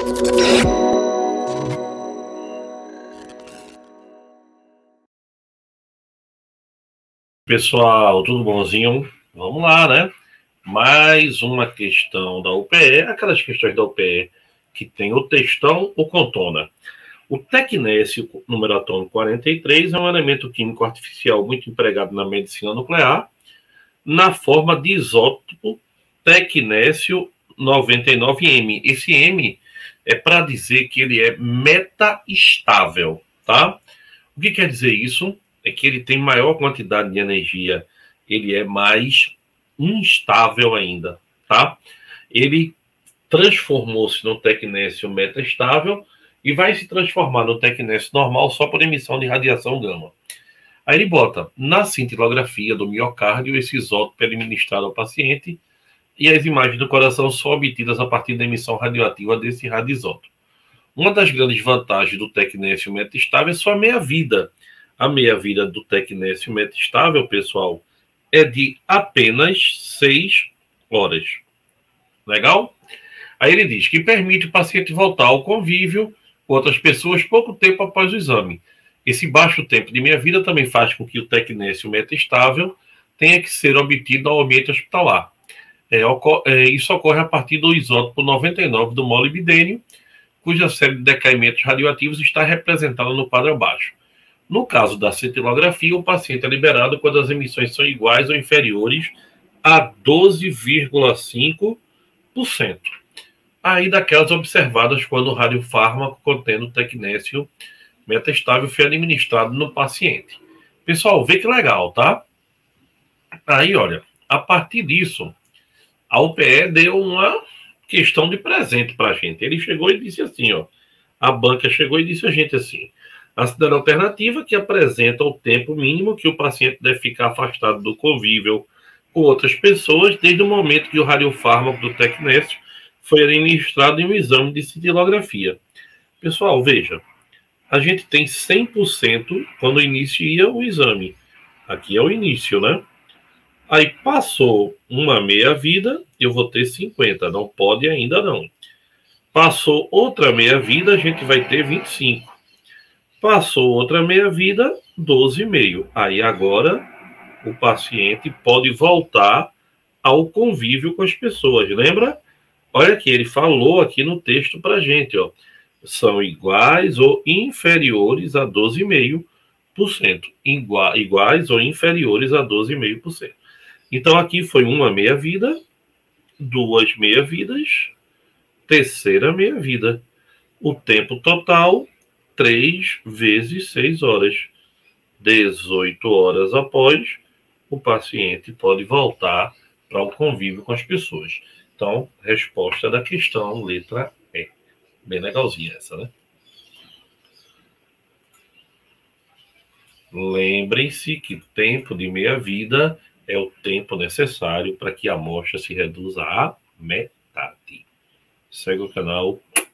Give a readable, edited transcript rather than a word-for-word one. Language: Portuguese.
Pessoal, tudo bonzinho? Vamos lá, né? Mais uma questão da UPE, aquelas questões da UPE que tem o textão ou contona. O tecnécio número atômico 43 é um elemento químico artificial muito empregado na medicina nuclear, na forma de isótopo tecnécio 99M. Esse M é para dizer que ele é metaestável, tá? O que quer dizer isso? É que ele tem maior quantidade de energia, ele é mais instável ainda, tá? Ele transformou-se no tecnécio metaestável e vai se transformar no tecnécio normal só por emissão de radiação gama. Aí ele bota, na cintilografia do miocárdio, esse isótopo é administrado ao paciente e as imagens do coração são obtidas a partir da emissão radioativa desse radisótopo. Uma das grandes vantagens do tecnécio metaestável é sua meia-vida. A meia-vida do tecnécio metaestável, pessoal, é de apenas 6 horas. Legal? Aí ele diz que permite o paciente voltar ao convívio com outras pessoas pouco tempo após o exame. Esse baixo tempo de meia-vida também faz com que o tecnécio metaestável tenha que ser obtido ao ambiente hospitalar. Isso ocorre a partir do isótopo 99 do molibdênio, cuja série de decaimentos radioativos está representada no quadro abaixo. No caso da cintilografia, o paciente é liberado quando as emissões são iguais ou inferiores a 12,5%. Aí daquelas observadas quando o radiofármaco contendo tecnécio metaestável foi administrado no paciente. Pessoal, vê que legal, tá? Aí, olha, a partir disso, a UPE deu uma questão de presente para a gente. Ele chegou e disse assim, ó, a banca chegou e disse a gente assim, a cidade alternativa que apresenta o tempo mínimo que o paciente deve ficar afastado do convívio com outras pessoas desde o momento que o radiofármaco do tecnécio foi administrado em um exame de cintilografia. Pessoal, veja, a gente tem 100% quando inicia o exame. Aqui é o início, né? Aí passou uma meia-vida, eu vou ter 50, não pode ainda não. Passou outra meia-vida, a gente vai ter 25. Passou outra meia-vida, 12,5. Aí agora o paciente pode voltar ao convívio com as pessoas, lembra? Olha aqui, ele falou aqui no texto pra gente, ó. São iguais ou inferiores a 12,5%. Iguais ou inferiores a 12,5%. Então aqui foi uma meia-vida, duas meia-vidas, terceira meia-vida. O tempo total, 3 vezes 6 horas. 18 horas após, o paciente pode voltar para o convívio com as pessoas. Então, resposta da questão, letra E. Bem legalzinha essa, né? Lembrem-se que tempo de meia-vida é o tempo necessário para que a amostra se reduza à metade. Segue o canal.